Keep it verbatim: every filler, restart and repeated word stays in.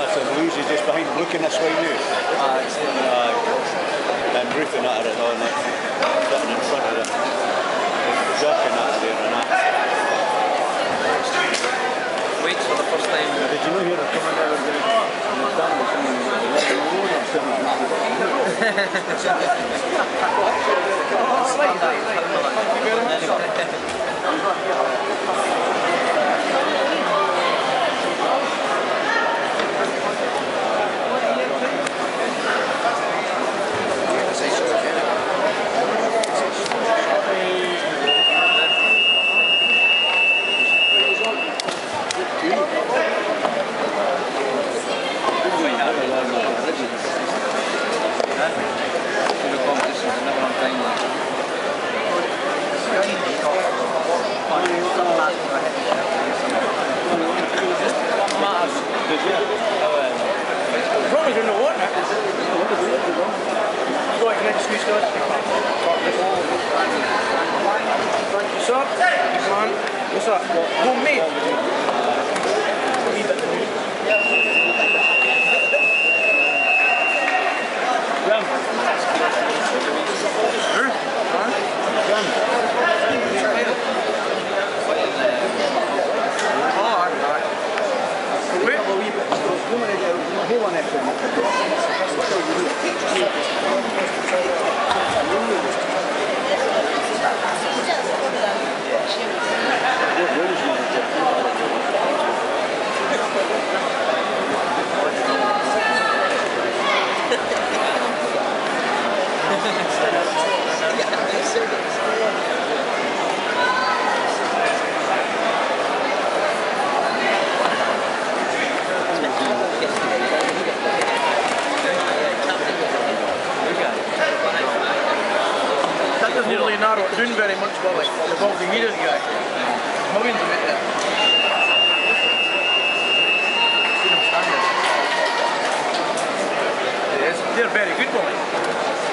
So Louise is just behind looking this way now. Uh, it's uh, and Ruth and that are at all, like, sitting in front of them. Joking that there and that. Wait for the first time. Did you know here they're coming out of the stand coming What's up? Come on. What's up? Who, me? Rum. Huh? Huh? Rum. Nearly not doing very much, but like the ball the heater guy. Millions of it there. See them standing. Yes, they're very good, boy.